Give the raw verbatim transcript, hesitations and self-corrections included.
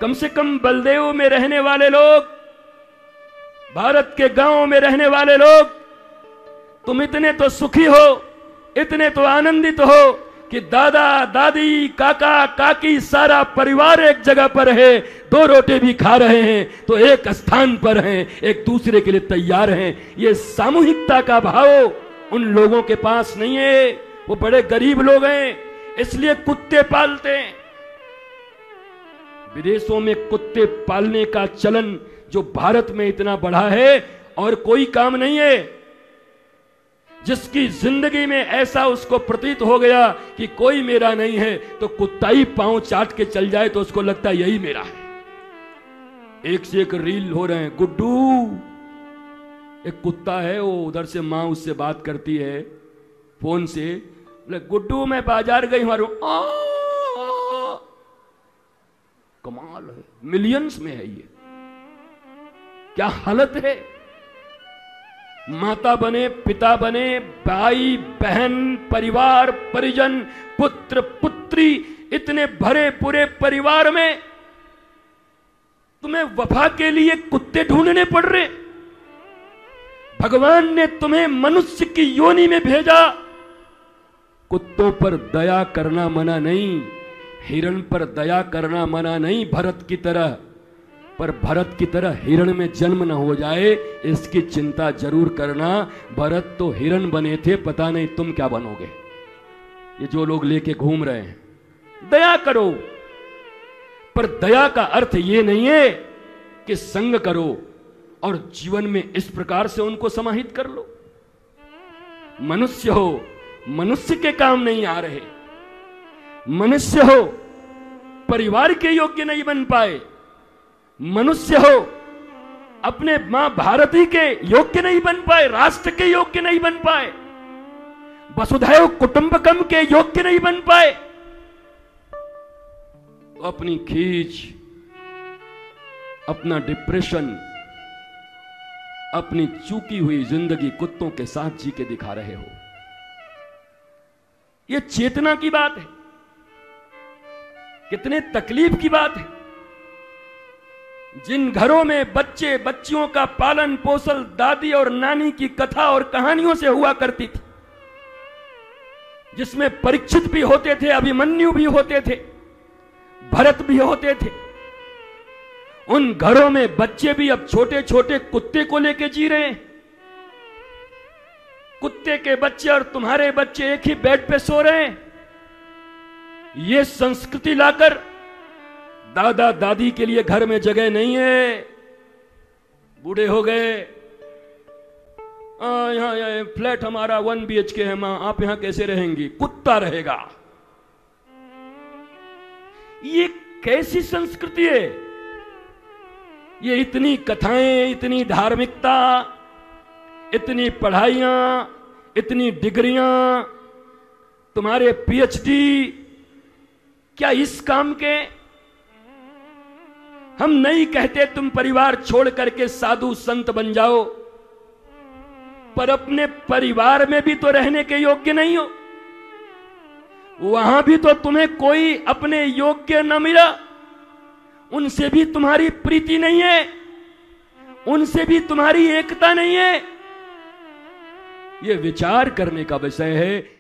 कम से कम बलदेव में रहने वाले लोग, भारत के गांवों में रहने वाले लोग, तुम इतने तो सुखी हो, इतने तो आनंदित हो कि दादा दादी काका काकी सारा परिवार एक जगह पर है, दो रोटी भी खा रहे हैं तो एक स्थान पर हैं, एक दूसरे के लिए तैयार हैं। ये सामूहिकता का भाव उन लोगों के पास नहीं है। वो बड़े गरीब लोग हैं, इसलिए कुत्ते पालते हैं। विदेशों में कुत्ते पालने का चलन जो भारत में इतना बढ़ा है और कोई काम नहीं है। जिसकी जिंदगी में ऐसा उसको प्रतीत हो गया कि कोई मेरा नहीं है, तो कुत्ता ही पांव चाट के चल जाए तो उसको लगता है यही मेरा है। एक से एक रील हो रहे हैं। गुड्डू, एक कुत्ता है, वो उधर से मां उससे बात करती है फोन से, बोले गुड्डू मैं बाजार गई हूं। कमाल है, मिलियंस में है ये। क्या हालत है। माता बने, पिता बने, भाई बहन, परिवार परिजन, पुत्र पुत्री, इतने भरे पूरे परिवार में तुम्हें वफा के लिए कुत्ते ढूंढने पड़ रहे। भगवान ने तुम्हें मनुष्य की योनि में भेजा। कुत्तों पर दया करना मना नहीं, हिरण पर दया करना मना नहीं भरत की तरह, पर भरत की तरह हिरण में जन्म न हो जाए इसकी चिंता जरूर करना। भरत तो हिरण बने थे, पता नहीं तुम क्या बनोगे। ये जो लोग लेके घूम रहे हैं, दया करो, पर दया का अर्थ ये नहीं है कि संग करो और जीवन में इस प्रकार से उनको समाहित कर लो। मनुष्य हो, मनुष्य के काम नहीं आ रहे, मनुष्य हो परिवार के योग्य नहीं बन पाए, मनुष्य हो अपने मां भारती के योग्य नहीं बन पाए, राष्ट्र के योग्य नहीं बन पाए, वसुधैव कुटुंबकम के योग्य नहीं बन पाए, तो अपनी खींच, अपना डिप्रेशन, अपनी चूकी हुई जिंदगी कुत्तों के साथ जी के दिखा रहे हो। यह चेतना की बात है, कितने तकलीफ की बात है। जिन घरों में बच्चे बच्चियों का पालन पोषण दादी और नानी की कथा और कहानियों से हुआ करती थी, जिसमें परीक्षित भी होते थे, अभिमन्यु भी होते थे, भरत भी होते थे, उन घरों में बच्चे भी अब छोटे छोटे कुत्ते को लेके जी रहे हैं। कुत्ते के बच्चे और तुम्हारे बच्चे एक ही बेड पे सो रहे हैं। ये संस्कृति लाकर दादा दादी के लिए घर में जगह नहीं है, बूढ़े हो गए, यहां यह फ्लैट हमारा वन बी एच के है, मां आप यहां कैसे रहेंगी, कुत्ता रहेगा। ये कैसी संस्कृति है। ये इतनी कथाएं, इतनी धार्मिकता, इतनी पढ़ाइयां, इतनी डिग्रियां, तुम्हारे पीएचडी, क्या इस काम के। हम नहीं कहते तुम परिवार छोड़ करके साधु संत बन जाओ, पर अपने परिवार में भी तो रहने के योग्य नहीं हो। वहां भी तो तुम्हें कोई अपने योग्य न मिला, उनसे भी तुम्हारी प्रीति नहीं है, उनसे भी तुम्हारी एकता नहीं है। यह विचार करने का विषय है